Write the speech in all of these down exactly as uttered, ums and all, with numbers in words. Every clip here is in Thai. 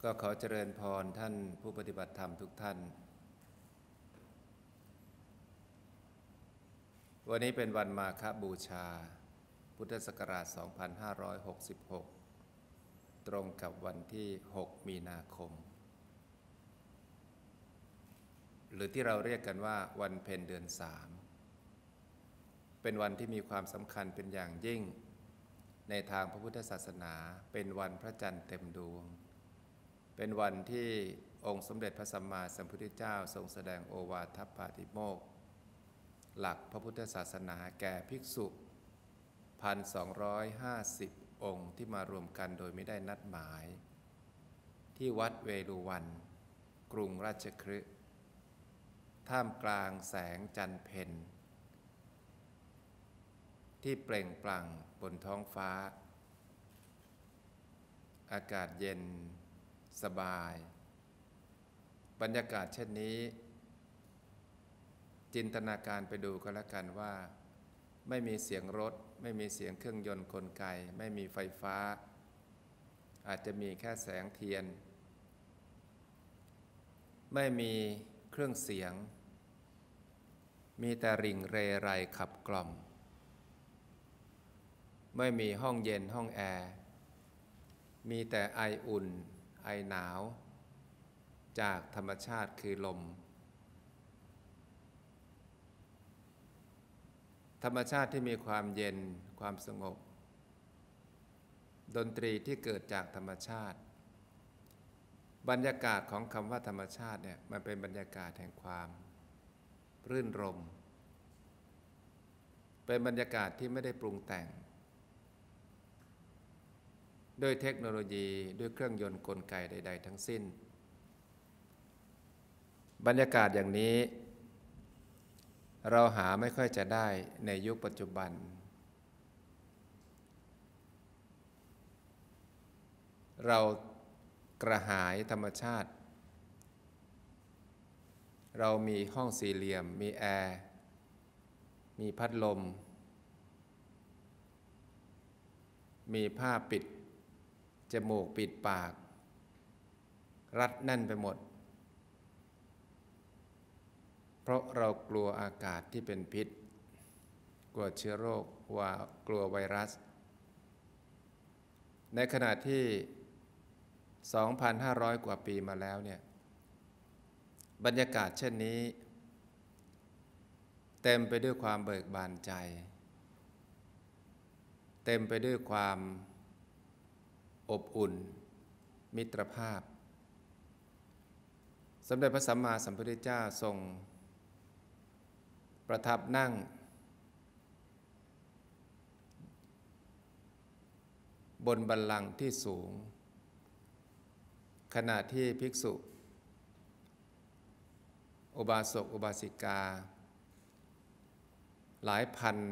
ก็ขอเจริญพรท่านผู้ปฏิบัติธรรมทุกท่านวันนี้เป็นวันมาฆบูชาพุทธศักราช สองพันห้าร้อยหกสิบหก ตรงกับวันที่ หก มีนาคม หรือที่เราเรียกกันว่าวันเพ็ญเดือนสามเป็นวันที่มีความสำคัญเป็นอย่างยิ่งในทางพระพุทธศาสนาเป็นวันพระจันทร์เต็มดวงเป็นวันที่องค์สมเด็จพระสัมมาสัมพุทธเจ้าทรงแสดงโอวาทปาติโมกข์หลักพระพุทธศาสนาแก่ภิกษุ หนึ่งพันสองร้อยห้าสิบ องค์ที่มารวมกันโดยไม่ได้นัดหมายที่วัดเวฬุวันกรุงราชคฤห์ท่ามกลางแสงจันทร์เพ็ญที่เปล่งปลั่งบนท้องฟ้าอากาศเย็นสบายบรรยากาศเช่นนี้จินตนาการไปดูก็แล้วกันว่าไม่มีเสียงรถไม่มีเสียงเครื่องยนต์กลไกไม่มีไฟฟ้าอาจจะมีแค่แสงเทียนไม่มีเครื่องเสียงมีแต่ริ่งเรไรขับกล่อมไม่มีห้องเย็นห้องแอร์มีแต่ไออุ่นไอหนาวจากธรรมชาติคือลมธรรมชาติที่มีความเย็นความสงบดนตรีที่เกิดจากธรรมชาติบรรยากาศของคำว่าธรรมชาติเนี่ยมันเป็นบรรยากาศแห่งความรื่นรมย์เป็นบรรยากาศที่ไม่ได้ปรุงแต่งด้วยเทคโนโลยีด้วยเครื่องยนต์กลไกใดๆทั้งสิ้นบรรยากาศอย่างนี้เราหาไม่ค่อยจะได้ในยุคปัจจุบันเรากระหายธรรมชาติเรามีห้องสี่เหลี่ยมมีแอร์มีพัดลมมีผ้าปิดจมูกปิดปากรัดแน่นไปหมดเพราะเรากลัวอากาศที่เป็นพิษกลัวเชื้อโรคว่ากลัวไวรัสในขณะที่ สองพันห้าร้อย กว่าปีมาแล้วเนี่ยบรรยากาศเช่นนี้เต็มไปด้วยความเบิกบานใจเต็มไปด้วยความอบอุ่นมิตรภาพสมเด็จพระสัมมาสัมพุทธเจ้าทรงประทับนั่งบนบัลลังก์ที่สูงขณะที่ภิกษุอุบาสกอุบาสิกาหลายพัน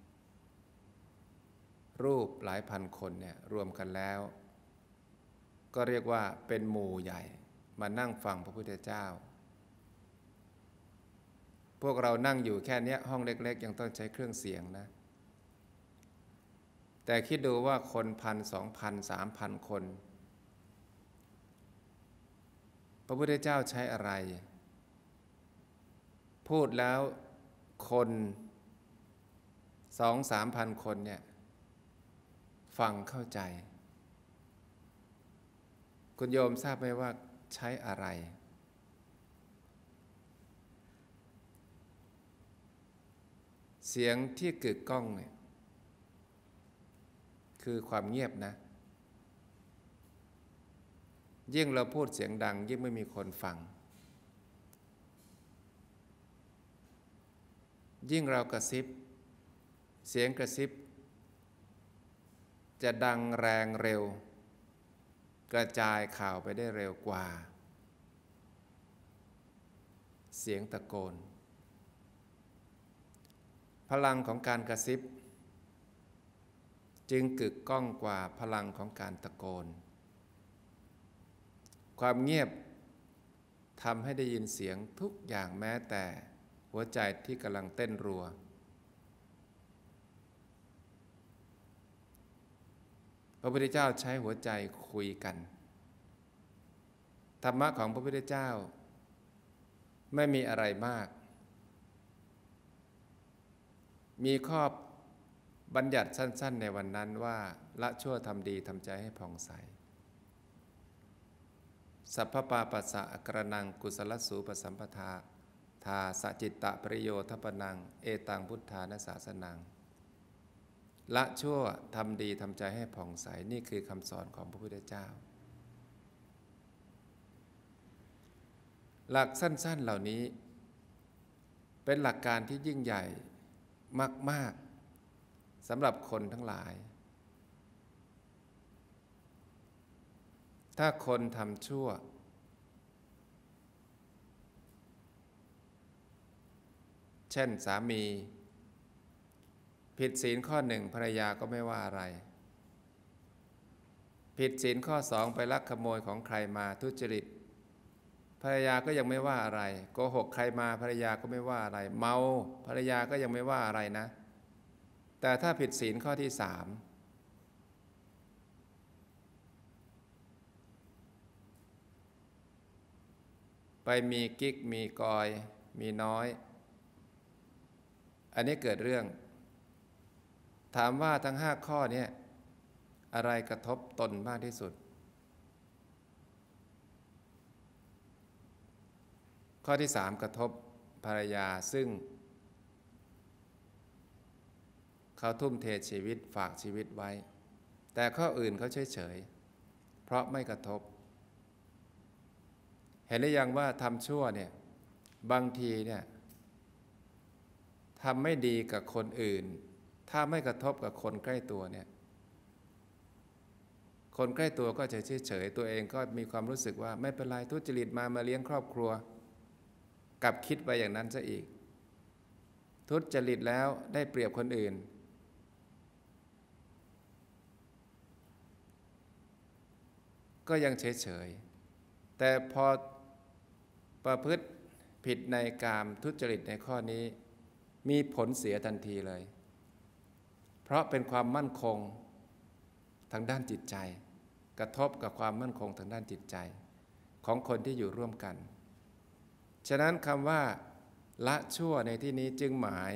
รูปหลายพันคนเนี่ยรวมกันแล้วก็เรียกว่าเป็นหมู่ใหญ่มานั่งฟังพระพุทธเจ้าพวกเรานั่งอยู่แค่นี้ห้องเล็กๆยังต้องใช้เครื่องเสียงนะแต่คิดดูว่าคนพันสองพันสามพันคนพระพุทธเจ้าใช้อะไรพูดแล้วคนสองสามพันคนเนี่ยฟังเข้าใจคุณโยมทราบไหมว่าใช้อะไรเสียงที่กึกก้องเนี่ยคือความเงียบนะยิ่งเราพูดเสียงดังยิ่งไม่มีคนฟังยิ่งเรากระซิบเสียงกระซิบจะดังแรงเร็วกระจายข่าวไปได้เร็วกว่าเสียงตะโกนพลังของการกระซิบจึงกึกก้องกว่าพลังของการตะโกนความเงียบทำให้ได้ยินเสียงทุกอย่างแม้แต่หัวใจที่กำลังเต้นรัวพระพุทธเจ้าใช้หัวใจคุยกันธรรมะของพระพุทธเจ้าไม่มีอะไรมากมีข้อบัญญัติสั้นๆในวันนั้นว่าละชั่วทำดีทำใจให้ผ่องใสสัพพปาปัสสะกระนังกุศลสูปสัมปทาทาสจิตตะปริโยทปนังเอตังพุทธานาสาสนังละชั่วทำดีทำใจให้ผ่องใสนี่คือคำสอนของพระพุทธเจ้าหลักสั้นๆเหล่านี้เป็นหลักการที่ยิ่งใหญ่มากๆสำหรับคนทั้งหลายถ้าคนทำชั่วเช่นสามีผิดศีลข้อหนึ่งภรรยาก็ไม่ว่าอะไรผิดศีลข้อสองไปลักขโมยของใครมาทุจริตภรรยาก็ยังไม่ว่าอะไรโกหกใครมาภรรยาก็ไม่ว่าอะไรเมาภรรยาก็ยังไม่ว่าอะไรนะแต่ถ้าผิดศีลข้อที่สามไปมีกิ๊กมีกอยมีน้อยอันนี้เกิดเรื่องถามว่าทั้งห้าข้อนี้อะไรกระทบตนมากที่สุดข้อที่สามกระทบภรรยาซึ่งเขาทุ่มเทชีวิตฝากชีวิตไว้แต่ข้ออื่นเขาเฉยๆเพราะไม่กระทบเห็นหรือยังว่าทำชั่วเนี่ยบางทีเนี่ยทำไม่ดีกับคนอื่นถ้าไม่กระทบกับคนใกล้ตัวเนี่ยคนใกล้ตัวก็จะเฉยๆตัวเองก็มีความรู้สึกว่าไม่เป็นไรทุจริตมามาเลี้ยงครอบครัวกลับคิดไปอย่างนั้นซะอีกทุจริตแล้วได้เปรียบคนอื่นก็ยังเฉยๆแต่พอประพฤติผิดในกามทุจริตในข้อนี้มีผลเสียทันทีเลยเพราะเป็นความมั่นคงทางด้านจิตใจกระทบกับความมั่นคงทางด้านจิตใจของคนที่อยู่ร่วมกันฉะนั้นคำว่าละชั่วในที่นี้จึงหมาย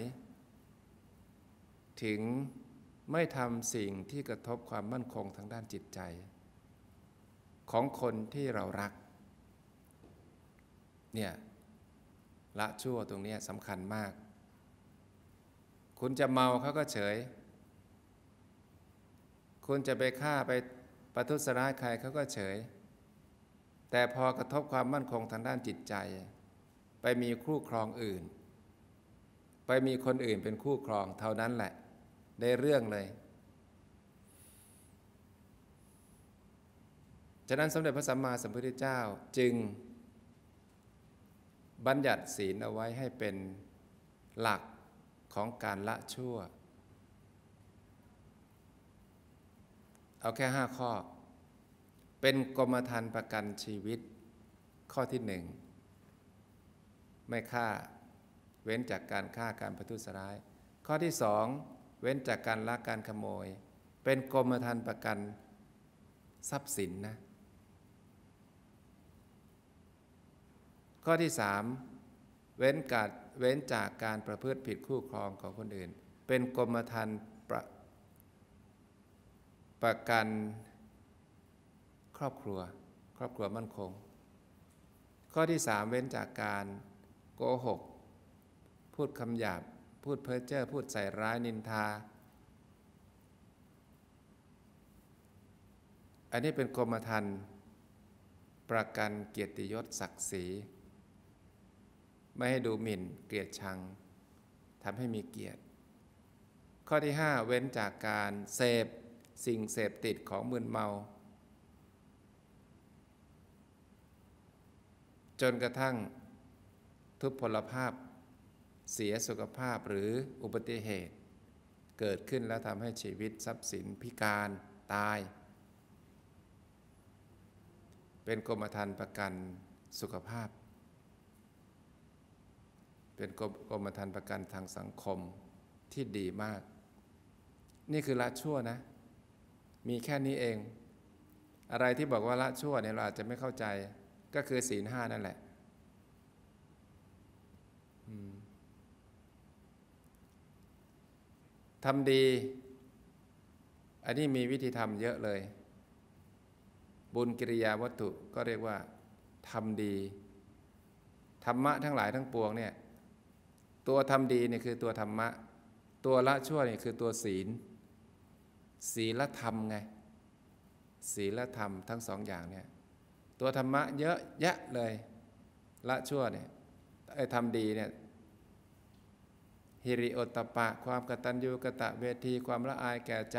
ถึงไม่ทำสิ่งที่กระทบความมั่นคงทางด้านจิตใจของคนที่เรารักเนี่ยละชั่วตรงนี้สำคัญมากคุณจะเมาเขาก็เฉยคุณจะไปฆ่าไปประทุษร้ายใครเขาก็เฉยแต่พอกระทบความมั่นคงทางด้านจิตใจไปมีคู่ครองอื่นไปมีคนอื่นเป็นคู่ครองเท่านั้นแหละได้เรื่องเลยฉะนั้นสมเด็จพระสัมมาสัมพุทธเจ้าจึงบัญญัติศีลเอาไว้ให้เป็นหลักของการละชั่วเอาแค่ห้าข้อเป็นกรมธรรม์ประกันชีวิตข้อที่หนึ่งไม่ฆ่าเว้นจากการฆ่าการประทุษร้ายข้อที่สองเว้นจากการลักการขโมยเป็นกรมธรรม์ประกันทรัพย์สินนะข้อที่สามเว้นการเว้นจากการประพฤติผิดคู่ครองของคนอื่นเป็นกรมธรรม์ประประกันครอบครัวครอบครัวมั่นคงข้อที่สามเว้นจากการโกหกพูดคำหยาบพูดเพ้อเจ้อพูดใส่ร้ายนินทาอันนี้เป็นกรมธรรม์ประกันเกียรติยศศักดิ์ศรีไม่ให้ดูหมิ่นเกลียดชังทำให้มีเกียรติข้อที่ห้าเว้นจากการเสพสิ่งเสพติดของมึนเมาจนกระทั่งทุพพลภาพเสียสุขภาพหรืออุบัติเหตุเกิดขึ้นแล้วทำให้ชีวิตทรัพย์สินพิการตายเป็นกรมธรรม์ประกันสุขภาพเป็นกรมธรรม์ประกันทางสังคมที่ดีมากนี่คือละชั่วนะมีแค่นี้เองอะไรที่บอกว่าละชั่วเนี่ยเราอาจจะไม่เข้าใจก็คือศีลห้านั่นแหละทำดีอันนี้มีวิธีทำเยอะเลยบุญกิริยาวัตถุก็เรียกว่าทำดีธรรมะทั้งหลายทั้งปวงเนี่ยตัวทำดีเนี่ยคือตัวธรรมะตัวละชั่วเนี่ยคือตัวศีลศีลธรรมไงศีลธรรมทั้งสองอย่างเนี่ยตัวธรรมะเยอะแยะเลยละชั่วเนี่ยไอ้ทำดีเนี่ยฮิริโอตตัปปะความกตัญญูกตเวทีความละอายแก่ใจ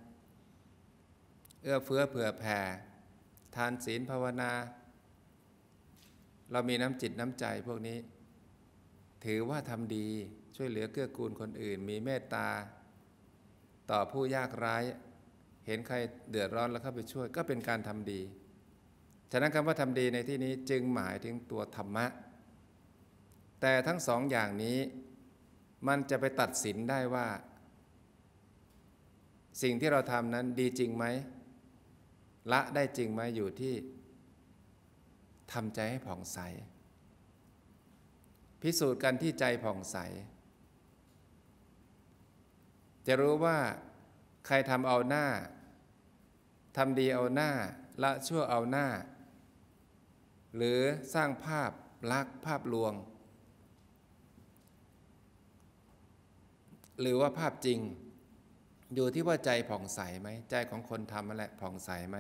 เอื้อเฟื้อเผื่อแผ่ทานศีลภาวนาเรามีน้ำจิตน้ำใจพวกนี้ถือว่าทำดีช่วยเหลือเกื้อกูลคนอื่นมีเมตตาต่อผู้ยากไร้เห็นใครเดือดร้อนแล้วเข้าไปช่วยก็เป็นการทำดีฉะนั้นคำว่าทำดีในที่นี้จึงหมายถึงตัวธรรมะแต่ทั้งสองอย่างนี้มันจะไปตัดสินได้ว่าสิ่งที่เราทำนั้นดีจริงไหมละได้จริงไหมอยู่ที่ทำใจให้ผ่องใสพิสูจน์กันที่ใจผ่องใสจะรู้ว่าใครทำเอาหน้าทำดีเอาหน้าละชั่วเอาหน้าหรือสร้างภาพลักษณ์ภาพลวงหรือว่าภาพจริงอยู่ที่ว่าใจผ่องใสไหมใจของคนทำนั่นแหละผ่องใสไหม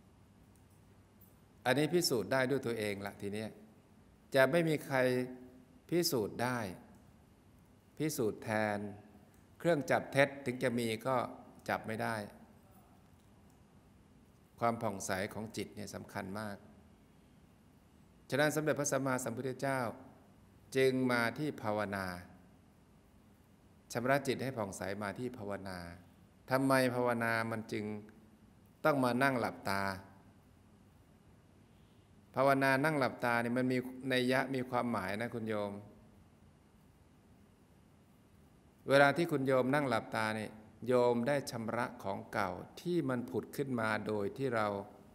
อันนี้พิสูจน์ได้ด้วยตัวเองละทีนี้จะไม่มีใครพิสูจน์ได้พิสูจน์แทนเครื่องจับเท็จถึงจะมีก็จับไม่ได้ความผ่องใสของจิตเนี่ยสำคัญมากฉะนั้นสมเด็จพระสัมมาสัมพุทธเจ้าจึงมาที่ภาวนาชำระจิตให้ผ่องใสมาที่ภาวนาทำไมภาวนามันจึงต้องมานั่งหลับตาภาวนานั่งหลับตาเนี่ยมันมีนัยยะมีความหมายนะคุณโยมเวลาที่คุณโยมนั่งหลับตาเนี่ยโยมได้ชำระของเก่าที่มันผุดขึ้นมาโดยที่เรา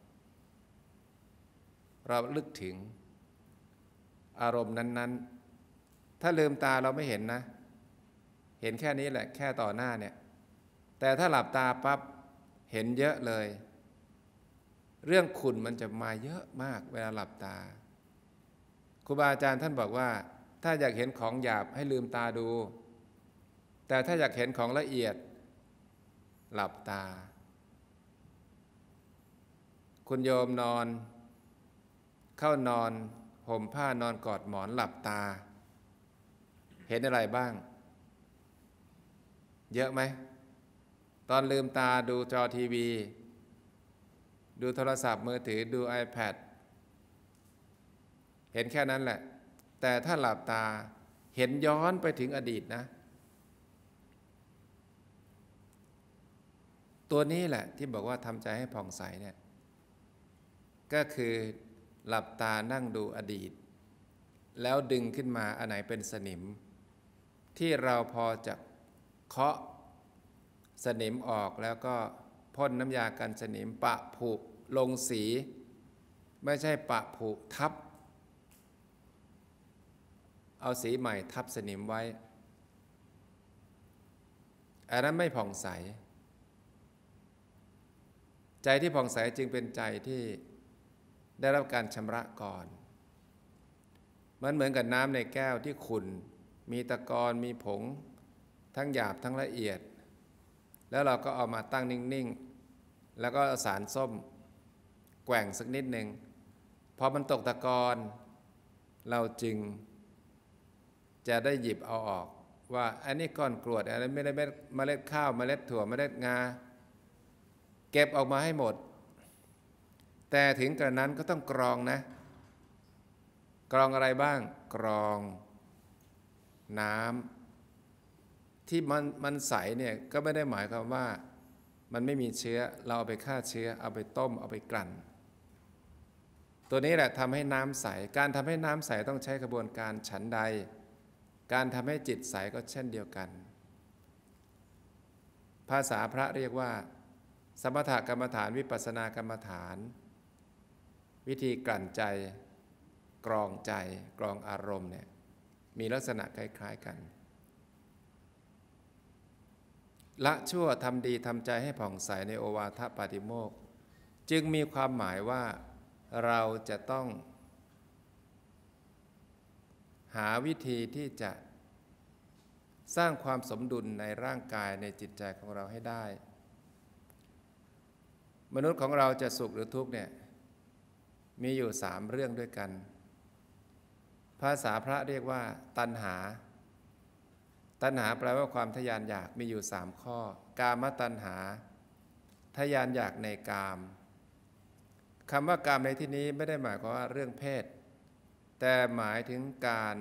เราลึกถึงอารมณ์นั้นๆถ้าลืมตาเราไม่เห็นนะเห็นแค่นี้แหละแค่ต่อหน้าเนี่ยแต่ถ้าหลับตาปั๊บเห็นเยอะเลยเรื่องขุ่นมันจะมาเยอะมากเวลาหลับตาครูบาอาจารย์ท่านบอกว่าถ้าอยากเห็นของหยาบให้ลืมตาดูแต่ถ้าอยากเห็นของละเอียดหลับตาคุณโยมนอนเข้านอนห่มผ้านอนกอดหมอนหลับตาเห็นอะไรบ้างเยอะไหมตอนลืมตาดูจอทีวีดูโทรศัพท์มือถือดู iPad เห็นแค่นั้นแหละแต่ถ้าหลับตาเห็นย้อนไปถึงอดีตนะตัวนี้แหละที่บอกว่าทำใจให้ผ่องใสเนี่ยก็คือหลับตานั่งดูอดีตแล้วดึงขึ้นมาอันไหนเป็นสนิมที่เราพอจะเคาะสนิมออกแล้วก็พ่นน้ำยากันสนิมปะผุลงสีไม่ใช่ปะผุทับเอาสีใหม่ทับสนิมไว้อันนั้นไม่ผ่องใสใจที่ผ่องใสจึงเป็นใจที่ได้รับการชำระก่อนมันเหมือนกับน้ำในแก้วที่ขุ่นมีตะกอนมีผงทั้งหยาบทั้งละเอียดแล้วเราก็เอามาตั้งนิ่งๆแล้วก็สารส้มแกว่งสักนิดหนึ่งพอมันตกตะกอนเราจึงจะได้หยิบเอาออกว่าอันนี้ก้อนกรวดอันนี้ไม่ได้เมล็ดข้าวเมล็ดถั่วเมล็ดงาเก็บออกมาให้หมดแต่ถึงกระนั้นก็ต้องกรองนะกรองอะไรบ้างกรองน้ำที่มันมันใสเนี่ยก็ไม่ได้หมายความว่ามันไม่มีเชื้อเราเอาไปฆ่าเชื้อเอาไปต้มเอาไปกลั่นตัวนี้แหละทำให้น้ำใสการทำให้น้ำใสต้องใช้กระบวนการฉันใดการทำให้จิตใสก็เช่นเดียวกันภาษาพระเรียกว่าสมถกรรมฐานวิปัสสนากรรมฐานวิธีกลั่นใจกรองใจกรองอารมณ์เนี่ยมีลักษณะคล้ายๆกันละชั่วทำดีทำใจให้ผ่องใสในโอวาทปาติโมกข์จึงมีความหมายว่าเราจะต้องหาวิธีที่จะสร้างความสมดุลในร่างกายในจิตใจของเราให้ได้มนุษย์ของเราจะสุขหรือทุกข์เนี่ยมีอยู่สามเรื่องด้วยกันภาษาพระเรียกว่าตัณหาตัณหาแปลว่าความทะยานอยากมีอยู่สามข้อกามตัณหาทะยานอยากในกามคำว่ากามในที่นี้ไม่ได้หมายความว่าเรื่องเพศแต่หมายถึงการ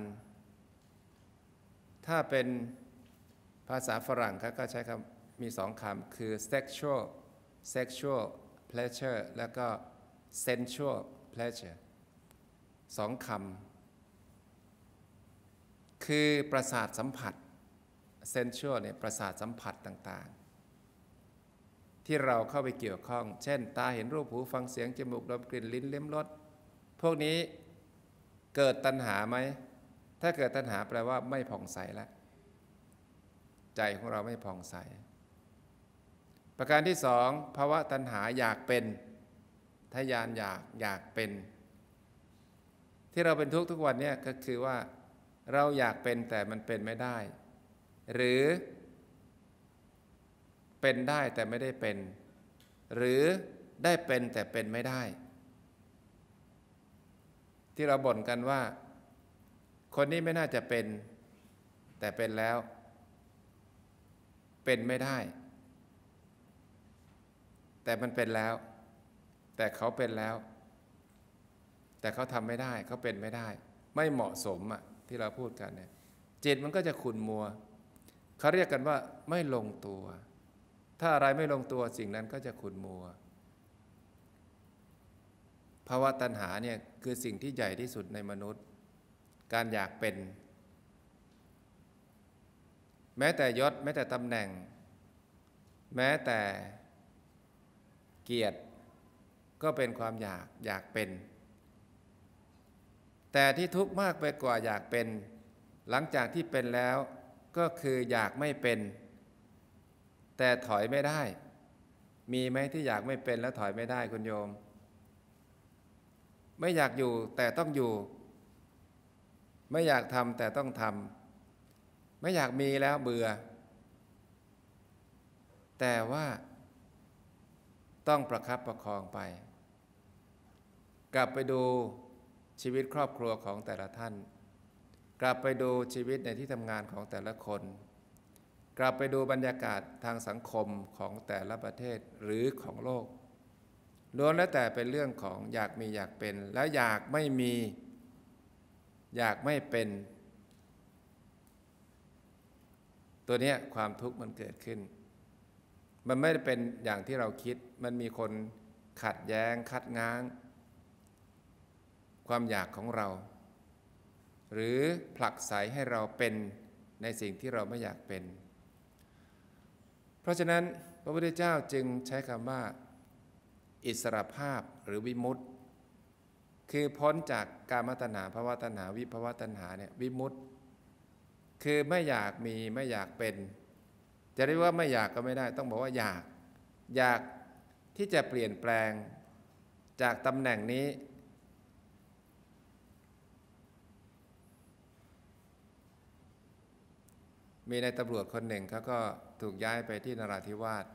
ถ้าเป็นภาษาฝรั่งเขาก็ใช้คำมีสองคำคือ sexual sexual pleasure แล้วก็ sensual pleasure สองคำคือประสาทสัมผัส sensual เนี่ยประสาทสัมผัสต่างๆที่เราเข้าไปเกี่ยวข้องเช่นตาเห็นรูปหูฟังเสียงจมูกดมกลิ่นลิ้นลิ้มรสพวกนี้เกิดตัณหาไหมถ้าเกิดตัณหาแปลว่าไม่ผ่องใสแล้วใจของเราไม่ผ่องใสประการที่สองภาวะตัณหาอยากเป็นทะยานอยากอยากเป็นที่เราเป็นทุกข์ทุกวันนี้ก็คือว่าเราอยากเป็นแต่มันเป็นไม่ได้หรือเป็นได้แต่ไม่ได้เป็นหรือได้เป็นแต่เป็นไม่ได้ที่เราบ่นกันว่าคนนี้ไม่น่าจะเป็นแต่เป็นแล้วเป็นไม่ได้แต่มันเป็นแล้วแต่เขาเป็นแล้วแต่เขาทำไม่ได้เขาเป็นไม่ได้ไม่เหมาะสมอ่ะที่เราพูดกันเนี่ยจิตมันก็จะขุ่นมัวเขาเรียกกันว่าไม่ลงตัวถ้าอะไรไม่ลงตัวสิ่งนั้นก็จะขุ่นมัวภาวะตัณหาเนี่ยคือสิ่งที่ใหญ่ที่สุดในมนุษย์การอยากเป็นแม้แต่ยศแม้แต่ตำแหน่งแม้แต่เกียรติก็เป็นความอยากอยากเป็นแต่ที่ทุกข์มากไปกว่าอยากเป็นหลังจากที่เป็นแล้วก็คืออยากไม่เป็นแต่ถอยไม่ได้มีไหมที่อยากไม่เป็นแล้วถอยไม่ได้คุณโยมไม่อยากอยู่แต่ต้องอยู่ไม่อยากทำแต่ต้องทำไม่อยากมีแล้วเบื่อแต่ว่าต้องประคับประคองไปกลับไปดูชีวิตครอบครัวของแต่ละท่านกลับไปดูชีวิตในที่ทำงานของแต่ละคนกลับไปดูบรรยากาศทางสังคมของแต่ละประเทศหรือของโลกล้วนแล้วแต่เป็นเรื่องของอยากมีอยากเป็นแล้วอยากไม่มีอยากไม่เป็นตัวเนี้ยความทุกข์มันเกิดขึ้นมันไม่ได้เป็นอย่างที่เราคิดมันมีคนขัดแย้งคัดง้างความอยากของเราหรือผลักไสให้เราเป็นในสิ่งที่เราไม่อยากเป็นเพราะฉะนั้นพระพุทธเจ้าจึงใช้คำว่าอิสรภาพหรือวิมุตติคือพ้นจากกามตัณหาภวตัณหาวิภวตัณหาเนี่ยวิมุตติคือไม่อยากมีไม่อยากเป็นจะเรียกว่าไม่อยากก็ไม่ได้ต้องบอกว่าอยากอยากที่จะเปลี่ยนแปลงจากตำแหน่งนี้มีนายตำรวจคนหนึ่งเขาก็ถูกย้ายไปที่นราธิวาส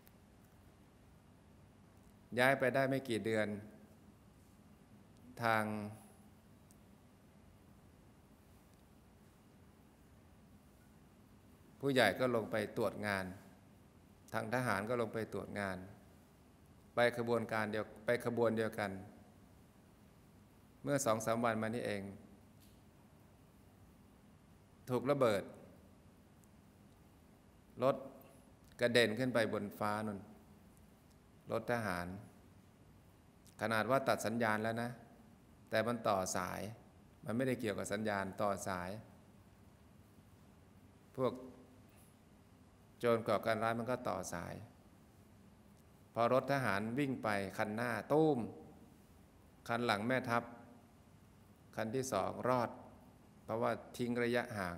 ย้ายไปได้ไม่กี่เดือนทางผู้ใหญ่ก็ลงไปตรวจงานทางทหารก็ลงไปตรวจงานไปขบวนการเดียวไปขบวนเดียวกันเมื่อสองสามวันมานี้เองถูกระเบิดรถกระเด็นขึ้นไปบนฟ้านนรถทหารขนาดว่าตัดสัญญาณแล้วนะแต่มันต่อสายมันไม่ได้เกี่ยวกับสัญญาณต่อสายพวกโจรก่อการร้ายมันก็ต่อสายพอรถทหารวิ่งไปคันหน้าตุ้มคันหลังแม่ทัพคันที่สองรอดเพราะว่าทิ้งระยะห่าง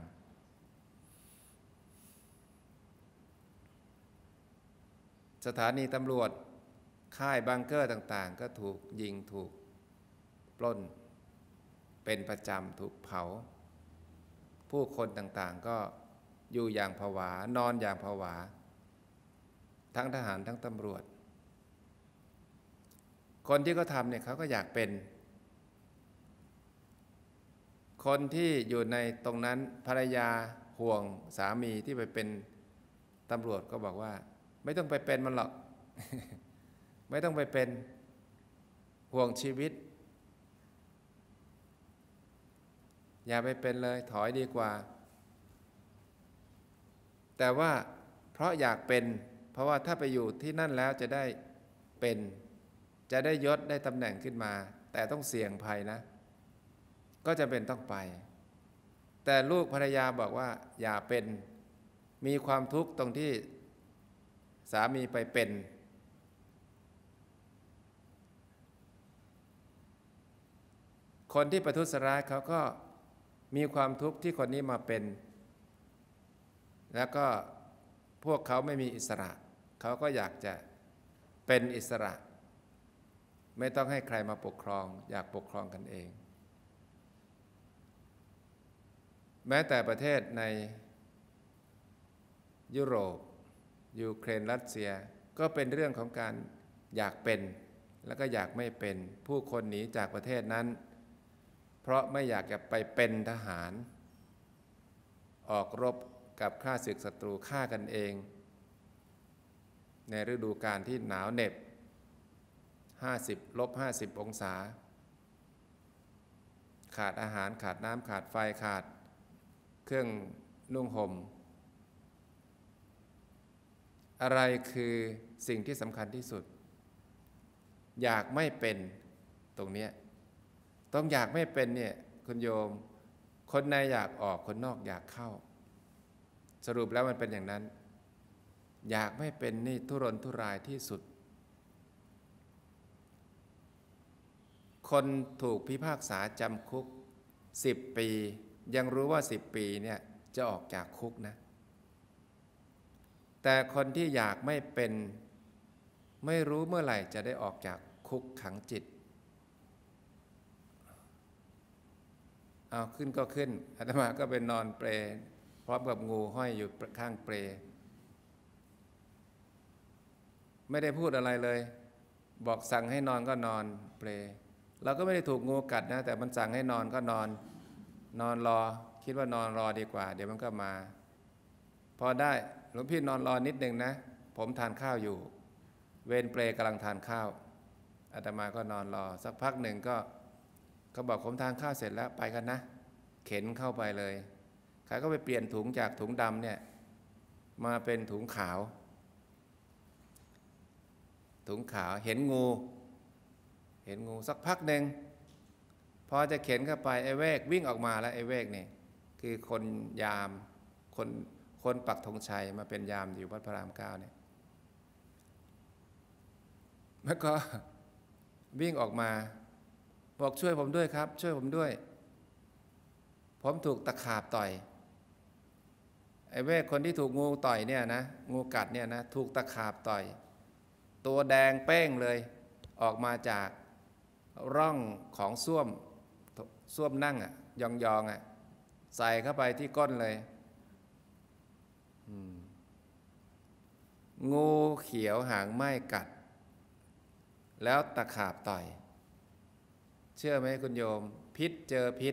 สถานีตำรวจค่ายบังเกอร์ต่างๆก็ถูกยิงถูกปล้นเป็นประจำถูกเผาผู้คนต่างๆก็อยู่อย่างผวานอนอย่างผวาทั้งทหารทั้งตำรวจคนที่เขาทำเนี่ยเขาก็อยากเป็นคนที่อยู่ในตรงนั้นภรรยาห่วงสามีที่ไปเป็นตำรวจก็บอกว่าไม่ต้องไปเป็นมันหรอก ไม่ต้องไปเป็นห่วงชีวิตอย่าไปเป็นเลยถอยดีกว่าแต่ว่าเพราะอยากเป็นเพราะว่าถ้าไปอยู่ที่นั่นแล้วจะได้เป็นจะได้ยศได้ตำแหน่งขึ้นมาแต่ต้องเสี่ยงภัยนะก็จะเป็นต้องไปแต่ลูกภรรยาบอกว่าอย่าเป็นมีความทุกข์ตรงที่สามีไปเป็นคนที่ประทุษร้ายเขาก็มีความทุกข์ที่คนนี้มาเป็นแล้วก็พวกเขาไม่มีอิสระเขาก็อยากจะเป็นอิสระไม่ต้องให้ใครมาปกครองอยากปกครองกันเองแม้แต่ประเทศในยุโรปยูเครนรัสเซียก็เป็นเรื่องของการอยากเป็นแล้วก็อยากไม่เป็นผู้คนหนีจากประเทศนั้นเพราะไม่อยากจะไปเป็นทหารออกรบกับข้าศึกศัตรูฆ่ากันเองในฤดูกาลที่หนาวเหน็บห้าสิบลบห้าสิบองศาขาดอาหารขาดน้ำขาดไฟขาดเครื่องนุ่งห่มอะไรคือสิ่งที่สำคัญที่สุดอยากไม่เป็นตรงนี้ต้องอยากไม่เป็นเนี่ยคุณโยมคนในอยากออกคนนอกอยากเข้าสรุปแล้วมันเป็นอย่างนั้นอยากไม่เป็นนี่ทุรนทุรายที่สุดคนถูกพิพากษาจำคุกสิบปียังรู้ว่าสิบปีเนี่ยจะออกจากคุกนะแต่คนที่อยากไม่เป็นไม่รู้เมื่อไหร่จะได้ออกจากคุกขังจิตเอาขึ้นก็ขึ้นอาตมาก็เป็นนอนเปลพร้อมกับงูห้อยอยู่ข้างเปลไม่ได้พูดอะไรเลยบอกสั่งให้นอนก็นอนเปลเราก็ไม่ได้ถูกงูกัดนะแต่มันสั่งให้นอนก็นอนนอนรอคิดว่านอนรอดีกว่าเดี๋ยวมันก็มาพอได้หลวงพี่นอนรอนิดนึงนะผมทานข้าวอยู่เวรเปลกำลังทานข้าวอาตมาก็นอนรอสักพักหนึ่งก็เขาบอกผมทานข้าวเสร็จแล้วไปกันนะเข็นเข้าไปเลยใครก็ไปเปลี่ยนถุงจากถุงดำเนี่ยมาเป็นถุงขาวถุงขาวเห็นงูเห็นงูสักพักหนึ่งพอจะเข็นเข้าไปไอ้เวกวิ่งออกมาแล้วไอ้เวกนี่คือคนยามคนคนปักธงชัยมาเป็นยามอยู่วัดพระรามเก้าเนี่ยแล้วก็วิ่งออกมาบอกช่วยผมด้วยครับช่วยผมด้วยผมถูกตะขาบต่อยไอ้เวกคนที่ถูกงูต่อยเนี่ยนะงูกัดเนี่ยนะถูกตะขาบต่อยตัวแดงเป้งเลยออกมาจากร่องของส้วมส้วมนั่งอ่ะยองๆอ่ะใส่เข้าไปที่ก้นเลยงูเขียวหางไหม้กัดแล้วตะขาบต่อยเชื่อไหมคุณโยมพิษเจอพิษ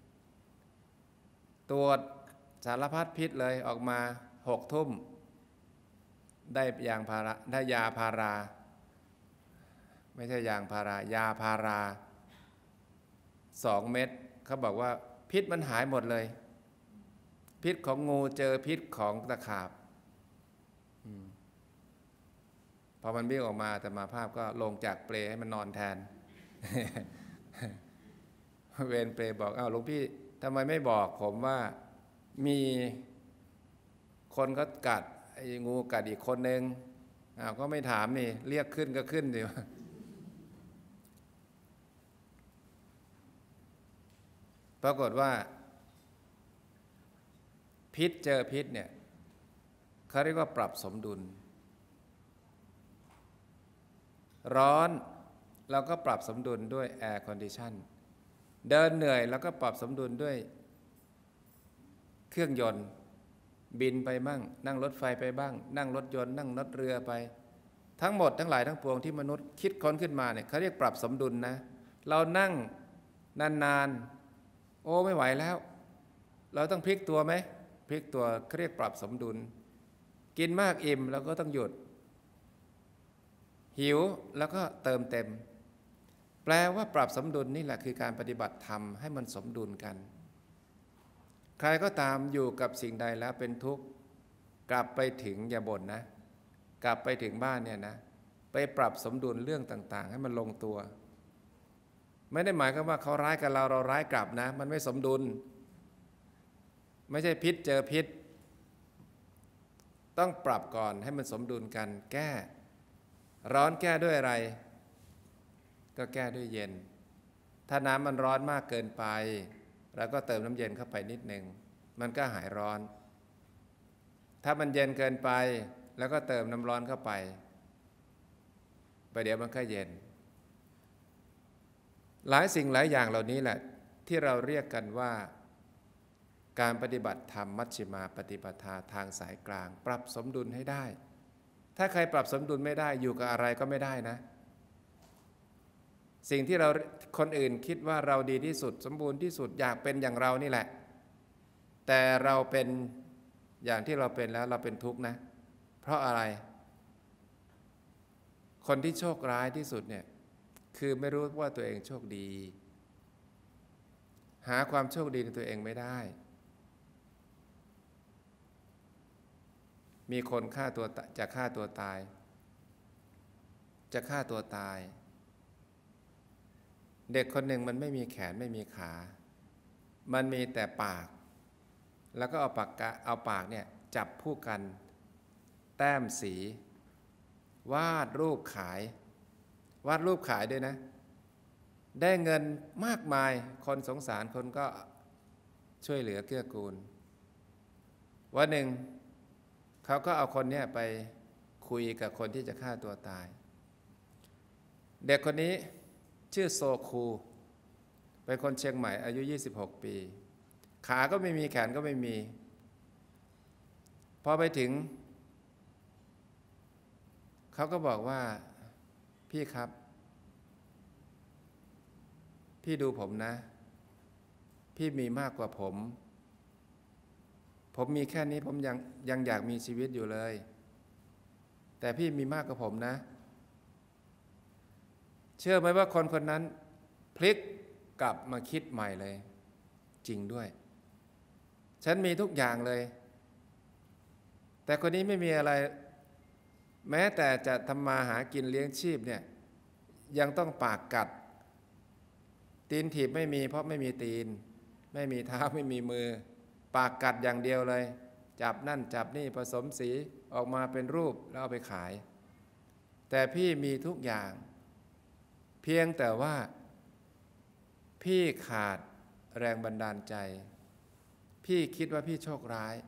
ตรวจสารพัดพิษเลยออกมาหกทุ่มได้ยางพาราได้ยาพาราไม่ใช่ยางพารายาพาราสองเม็ดเขาบอกว่าพิษมันหายหมดเลยพิษของงูเจอพิษของตะขาบพอมันวิ่งออกมาแต่มาภาพก็ลงจากเปลให้มันนอนแทน เวรเปลบอกอ้าวหลวงพี่ทำไมไม่บอกผมว่ามีคนก็กัดไอ้งูกัดอีกคนนึงอ้าวก็ไม่ถามนี่เรียกขึ้นก็ขึ้นดิปรากฏว่าพิษเจอพิษเนี่ยเขาเรียกว่าปรับสมดุลร้อนเราก็ปรับสมดุลด้วยแอร์คอนดิชันเดินเหนื่อยเราก็ปรับสมดุลด้วยเครื่องยนต์บินไปบ้างนั่งรถไฟไปบ้างนั่งรถยนต์นั่งรถเรือไปทั้งหมดทั้งหลายทั้งปวงที่มนุษย์คิดค้นขึ้นมาเนี่ยเขาเรียกปรับสมดุลนะเรานั่งนานๆโอ้ไม่ไหวแล้วเราต้องพลิกตัวไหมพลิกตัวเขาเรียกปรับสมดุลกินมากอิ่มเราก็ต้องหยุดหิวแล้วก็เติมเต็มแปลว่าปรับสมดุลนี่แหละคือการปฏิบัติธรรมให้มันสมดุลกันใครก็ตามอยู่กับสิ่งใดแล้วเป็นทุกข์กลับไปถึงอย่าบ่นนะกลับไปถึงบ้านเนี่ยนะไปปรับสมดุลเรื่องต่างๆให้มันลงตัวไม่ได้หมายความว่าเขาร้ายกับเราเราร้ายกลับนะมันไม่สมดุลไม่ใช่พิษเจอพิษต้องปรับก่อนให้มันสมดุลกันแก้ร้อนแก้ด้วยอะไรก็แก้ด้วยเย็นถ้าน้ำมันร้อนมากเกินไปเราก็เติมน้ำเย็นเข้าไปนิดนึงมันก็หายร้อนถ้ามันเย็นเกินไปแล้วก็เติมน้ำร้อนเข้าไปไปเดี๋ยวมันก็เย็นหลายสิ่งหลายอย่างเหล่านี้แหละที่เราเรียกกันว่าการปฏิบัติธรรมมัชฌิมาปฏิปทาทางสายกลางปรับสมดุลให้ได้ถ้าใครปรับสมดุลไม่ได้อยู่กับอะไรก็ไม่ได้นะสิ่งที่เราคนอื่นคิดว่าเราดีที่สุดสมบูรณ์ที่สุดอยากเป็นอย่างเรานี่แหละแต่เราเป็นอย่างที่เราเป็นแล้วเราเป็นทุกข์นะเพราะอะไรคนที่โชคร้ายที่สุดเนี่ยคือไม่รู้ว่าตัวเองโชคดีหาความโชคดีในตัวเองไม่ได้มีคนฆ่าตัวจะฆ่าตัวตายจะฆ่าตัวตายเด็กคนหนึ่งมันไม่มีแขนไม่มีขามันมีแต่ปากแล้วก็เอาปากกาเอาปากเนี่ยจับผู้กันแต้มสีวาดรูปขายวาดรูปขายด้วยนะได้เงินมากมายคนสงสารคนก็ช่วยเหลือเกื้อกูลวันหนึ่งเขาก็เอาคนนี้ไปคุยกับคนที่จะฆ่าตัวตายเด็กคนนี้ชื่อโซคูเป็นคนเชียงใหม่อายุยี่สิบหกปีขาก็ไม่มีแขนก็ไม่มีพอไปถึงเขาก็บอกว่าพี่ครับพี่ดูผมนะพี่มีมากกว่าผมผมมีแค่นี้ผมยังยังอยากมีชีวิตอยู่เลยแต่พี่มีมากกว่าผมนะเชื่อไหมว่าคนคนนั้นพลิกกลับมาคิดใหม่เลยจริงด้วยฉันมีทุกอย่างเลยแต่คนนี้ไม่มีอะไรแม้แต่จะทำมาหากินเลี้ยงชีพเนี่ยยังต้องปากกัดตีนถีบไม่มีเพราะไม่มีตีนไม่มีเท้าไม่มีมือปากกัดอย่างเดียวเลยจับนั่นจับนี่ผสมสีออกมาเป็นรูปแล้วเอาไปขายแต่พี่มีทุกอย่างเพียงแต่ว่าพี่ขาดแรงบันดาลใจพี่คิดว่าพี่โชคร้าย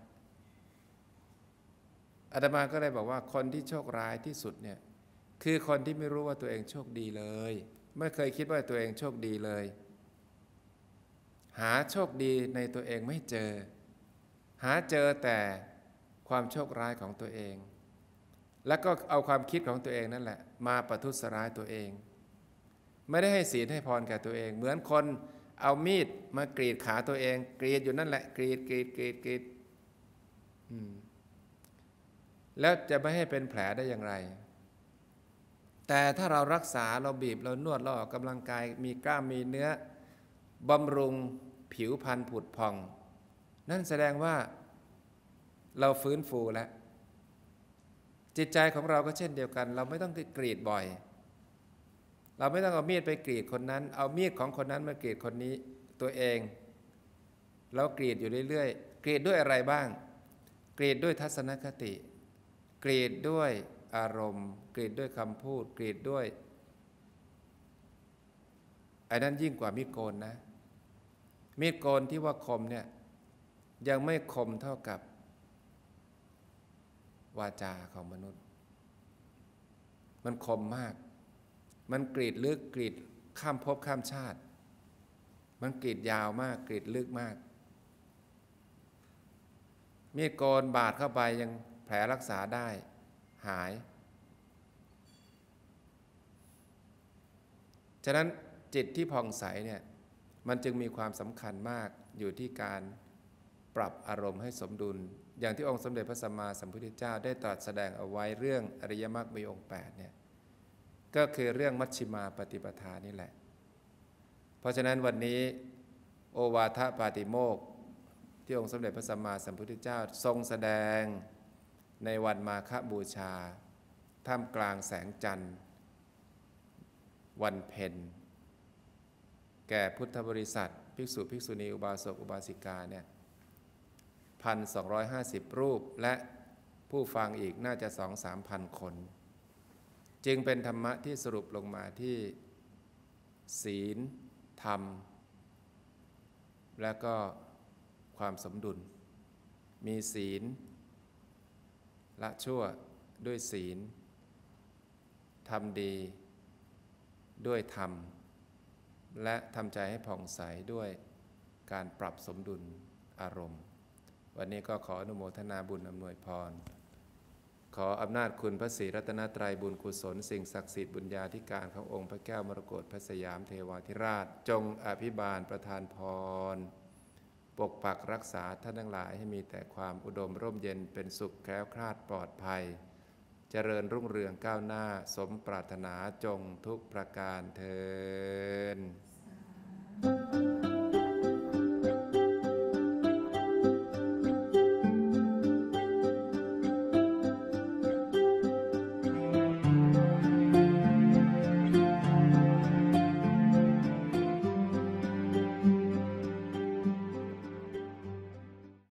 อาตมาก็เลยบอกว่าคนที่โชคร้ายที่สุดเนี่ยคือคนที่ไม่รู้ว่าตัวเองโชคดีเลยไม่เคยคิดว่าตัวเองโชคดีเลยหาโชคดีในตัวเองไม่เจอหาเจอแต่ความโชคร้ายของตัวเองแล้วก็เอาความคิดของตัวเองนั่นแหละมาประทุษร้ายตัวเองไม่ได้ให้ศีลให้พรแก่ตัวเองเหมือนคนเอามีดมากรีดขาตัวเองกรีดอยู่นั่นแหละกรีดกรีดกรีดกรีดอืมแล้วจะไม่ให้เป็นแผลได้อย่างไรแต่ถ้าเรารักษาเราบีบเรานวดเราออกกำลังกายมีกล้ามมีเนื้อบำรุงผิวพรรณผุดผ่องนั่นแสดงว่าเราฟื้นฟูแล้วจิตใจของเราก็เช่นเดียวกันเราไม่ต้องกรีดบ่อยเราไม่ต้องเอามีดไปกรีดคนนั้นเอามีดของคนนั้นมากรีดคนนี้ตัวเองเรากรีดอยู่เรื่อยๆกรีดด้วยอะไรบ้างกรีดด้วยทัศนคติกรีดด้วยอารมณ์กรีดด้วยคำพูดกรีดด้วยไอ้นั้นยิ่งกว่ามีดโกนนะมีดโกนที่ว่าคมเนี่ยยังไม่คมเท่ากับวาจาของมนุษย์มันคมมากมันกรีดลึกกรีดข้ามภพข้ามชาติมันกรีดยาวมากกรีดลึกมากมีดโกนบาดเข้าไปยังแผลรักษาได้หายฉะนั้นจิตที่ผ่องใสเนี่ยมันจึงมีความสำคัญมากอยู่ที่การปรับอารมณ์ให้สมดุลอย่างที่องค์สมเด็จพระสัมมาสัมพุทธเจ้าได้ตรัสแสดงเอาไว้เรื่องอริยมรรคมีองค์แปดเนี่ยก็คือเรื่องมัชฌิมาปฏิปทานี่แหละเพราะฉะนั้นวันนี้โอวาทปาติโมกข์ที่องค์สมเด็จพระสัมมาสัมพุทธเจ้าทรงแสดงในวันมาฆบูชาท่ามกลางแสงจันทร์วันเพ็ญแก่พุทธบริษัทภิกษุภิกษุณีอุบาสกอุบาสิกาเนี่ยพันสองร้อยห้าสิบรูปและผู้ฟังอีกน่าจะสองสามพันคนจึงเป็นธรรมะที่สรุปลงมาที่ศีลธรรมและก็ความสมดุลมีศีลละชั่วด้วยศีลทำดีด้วยธรรมและทำใจให้ผ่องใสด้วยการปรับสมดุลอารมณ์วันนี้ก็ขออนุโมทนาบุญอำนวยพรขออำนาจคุณพระศรีรัตนตรัยบุญกุศลสิ่งศักดิ์สิทธิ์บุญญาธิการขององค์พระแก้วมรกตพระสยามเทวาธิราชจงอภิบาลประทานพรปกปักรักษาท่านทั้งหลายให้มีแต่ความอุดมร่มเย็นเป็นสุขแคล้วคลาดปลอดภัยเจริญรุ่งเรืองก้าวหน้าสมปรารถนาจงทุกประการเทอญ